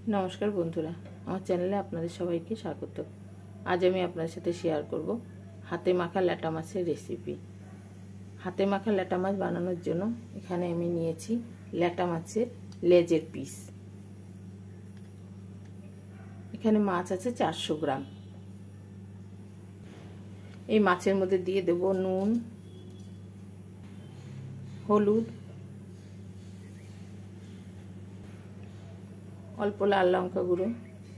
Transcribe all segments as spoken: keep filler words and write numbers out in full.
নমস্কার বন্ধুরা, আমার চ্যানেলে আপনাদের সবাইকে স্বাগত। আজ আমি আপনাদের সাথে শেয়ার করব হাতে মাখা ল্যাটা মাছের রেসিপি। হাতে মাখা ল্যাটা মাছ বানানোর জন্য এখানে আমি নিয়েছি ল্যাটা মাছের লেজের পিস। এখানে মাছ আছে চারশো গ্রাম। এই মাছের মধ্যে দিয়ে দেব নুন, হলুদ, অল্প লাল লঙ্কা গুঁড়ো,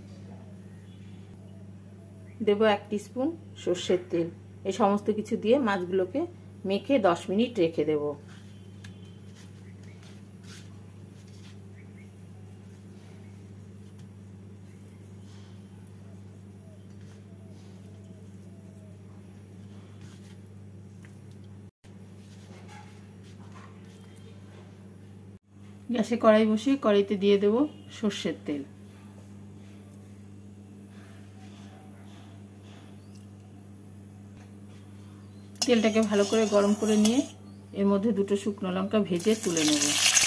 দেব এক টিস্পুন সর্ষের তেল। এই সমস্ত কিছু দিয়ে মাছগুলোকে মেখে দশ মিনিট রেখে দেব। গ্যাসে কড়াই বসিয়ে কড়াইতে দিয়ে দেব সর্ষের তেল। তেলটাকে ভালো করে গরম করে নিয়ে এর মধ্যে দুটো শুকনো লঙ্কা ভেজে তুলে নেব।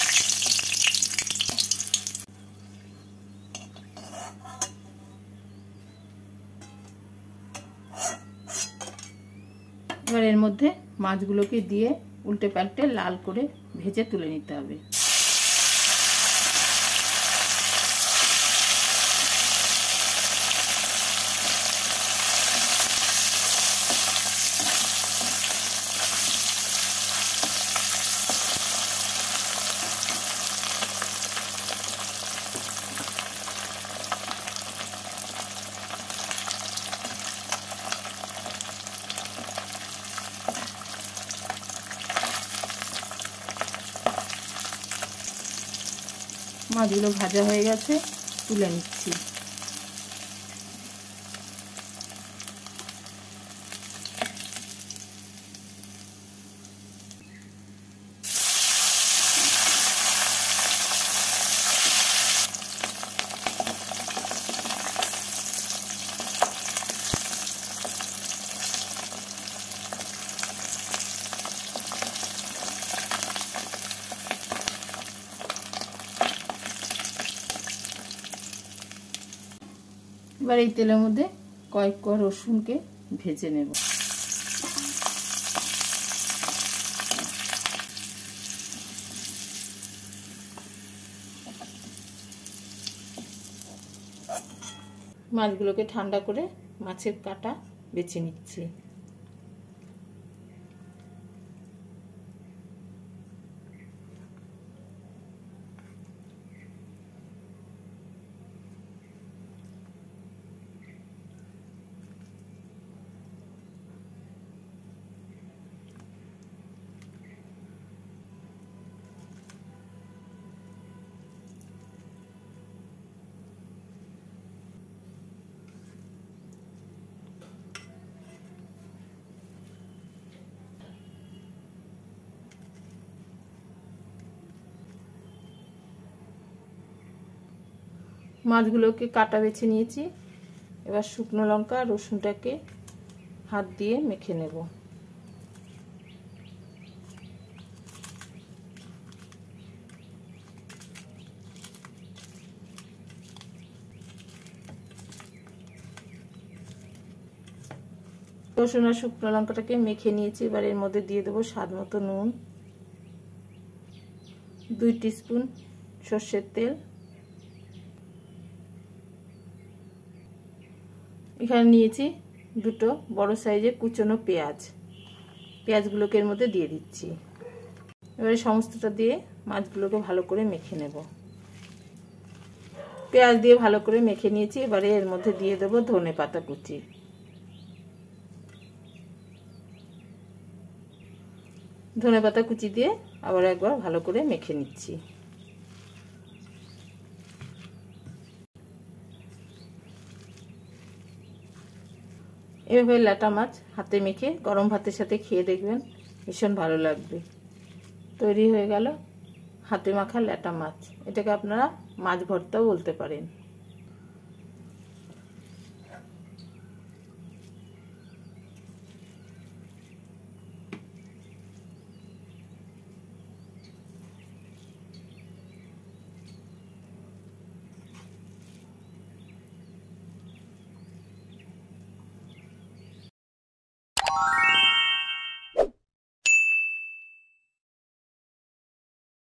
এবার এর মধ্যে মাছগুলোকে দিয়ে উল্টে পাল্টে লাল করে ভেজে তুলে নিতে হবে। মাছগুলো ভাজা হয়ে গেছে, তুলে নিচ্ছি। এবার এই তেলের মধ্যে কয়েক কোয়া রসুনকে ভেজে নেব। মাছগুলোকে ঠান্ডা করে মাছের কাঁটা বেছে নিচ্ছি। মাছগুলোকে কাটা বেছে নিয়েছি। এবার শুকনো লঙ্কা রসুনটাকে হাত দিয়ে মেখে নেব। রসুন আর শুকনো লঙ্কাটাকে মেখে নিয়েছি। এবার এর মধ্যে দিয়ে দেবো স্বাদ মতো নুন, দুই টিস্পুন সর্ষের তেল। এখানে নিয়েছি দুটো বড় সাইজের কুচনো পেঁয়াজ। পেঁয়াজগুলোকে এর মধ্যে দিয়ে দিচ্ছি। এবারে সমস্তটা দিয়ে মাছগুলোকে ভালো করে মেখে নেব। পেঁয়াজ দিয়ে ভালো করে মেখে নিয়েছি। এবারে এর মধ্যে দিয়ে দেবো ধনে পাতা কুচি। ধনে পাতা কুচি দিয়ে আবার একবার ভালো করে মেখে নিচ্ছি। এভাবে ল্যাটা মাছ হাতে মেখে গরম ভাতের সাথে খেয়ে দেখবেন, ভীষণ ভালো লাগবে। তৈরি হয়ে গেল হাতে মাখা ল্যাটা মাছ। এটাকে আপনারা মাছ ভর্তাও বলতে পারেন।